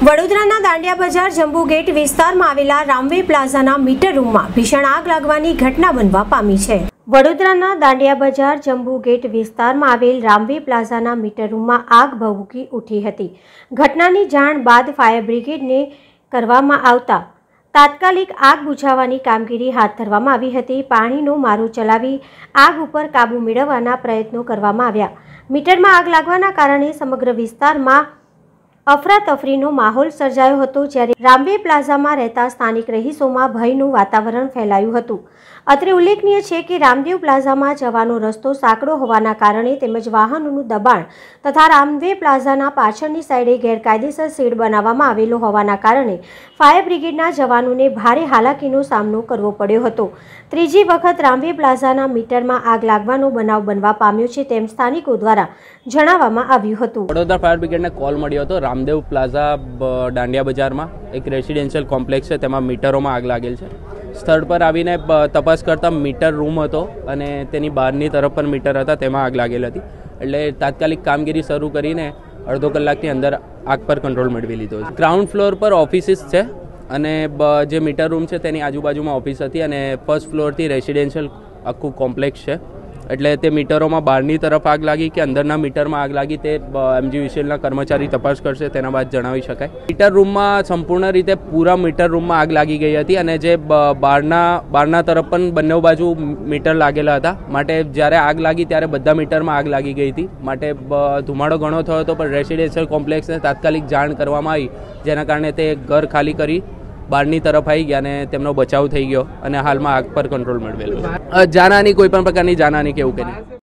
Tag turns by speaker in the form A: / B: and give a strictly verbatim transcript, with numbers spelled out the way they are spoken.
A: વડોદરાના દાંડિયા બજાર જંબુ ગેટ વિસ્તારમાં આવેલા રામવે પ્લાઝાના મીટર રૂમમાં ભીષણ આગ લાગવાની ઘટના બનવા પામી છે। વડોદરાના દાંડિયા બજાર જંબુ ગેટ વિસ્તારમાં આવેલ રામવે પ્લાઝાના મીટર રૂમમાં આગ ભભૂકી ઉઠી હતી। ઘટનાની જાણ બાદ ફાયર બ્રિગેડને કરવામાં આવતા તાત્કાલિક આગ બુઝાવવાની કામગીરી હાથ ધરવામાં આવી હતી। પાણીનો મારો ચલાવી આગ ઉપર કાબુ મેળવવાના પ્રયત્નો કરવામાં આવ્યા। મીટરમાં આગ લાગવાના કારણે સમગ્ર વિસ્તારમાં અફરાતફરીનો માહોલ સર્જાયો હતો, જ્યારે રામવે પ્લાઝામાં રહેતા સ્થાનિક રહીશોમાં ભયનું વાતાવરણ ફેલાયું હતું। અત્રે ઉલ્લેખનીય છે કે રામદેવ પ્લાઝામાં જવાનો રસ્તો સાંકડો હોવાના કારણે તેમજ વાહનોનું દબાણ તથા રામવે પ્લાઝાના પાછળની સાઈડે ગેરકાયદેસર શેડ બનાવવામાં આવેલો હોવાના કારણે ફાયર બ્રિગેડના જવાનોને ભારે હાલાકીનો સામનો કરવો પડ્યો હતો। ત્રીજી વખત રામવે પ્લાઝાના મીટરમાં આગ લાગવાનો બનાવ બનવા પામ્યો છે તેમ સ્થાનિકો દ્વારા જણાવવામાં આવ્યું હતું।
B: વડોદરા ફાયર બ્રિગેડને કોલ મળ્યો હતો। રામદેવ પ્લાઝા દાંડિયા બજારમાં એક રેસિડેન્શિયલ કોમ્પ્લેક્સ છે, તેમાં મીટરોમાં આગ લાગેલ છે। સ્થળ પર આવીને તપાસ કરતા મીટર રૂમ હતો અને તેની બહારની તરફ પણ મીટર હતા, તેમાં આગ લાગેલ હતી। એટલે તાત્કાલિક કામગીરી શરૂ કરીને અડધો કલાકની અંદર આગ પર કંટ્રોલ મેળવી લીધો છે। ગ્રાઉન્ડ ફ્લોર પર ઓફિસીસ છે અને જે મીટર રૂમ છે તેની આજુબાજુમાં ઓફિસ હતી અને ફર્સ્ટ ફ્લોરથી રેસિડેન્શિયલ આખું કોમ્પ્લેક્સ છે। એટલે તે મીટરોમાં બહારની તરફ આગ લાગી કે અંદરના મીટરમાં આગ લાગી તે એમજીવીસીએલના કર્મચારી તપાસ કરશે, તેના બાદ જણાવી શકાય। મીટર રૂમમાં સંપૂર્ણ રીતે પૂરા મીટર રૂમમાં આગ લાગી ગઈ હતી અને જે બહારના બહારના તરફ પણ બંને બાજુ મીટર લાગેલા હતા, માટે જ્યારે આગ લાગી ત્યારે બધા મીટરમાં આગ લાગી ગઈ હતી। માટે ધુમાડો ઘણો થયો હતો, પણ રેસિડેન્શિયલ કોમ્પ્લેક્સને તાત્કાલિક જાણ કરવામાં આવી, જેના કારણે તે ઘર ખાલી કરી બહારની તરફ આવી ગયા અને તેમનો બચાવ થઈ ગયો અને હાલમાં આગ પર કંટ્રોલ મેળવેલો છે। જાનહાની કોઈ પણ પ્રકારની જાનહાની કે એવું કંઈ નહીં।